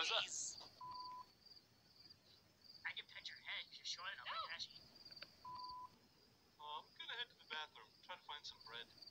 What's up? Please. I can pet your head. You're showing up like Hashi. I'm gonna head to the bathroom. Try to find some bread.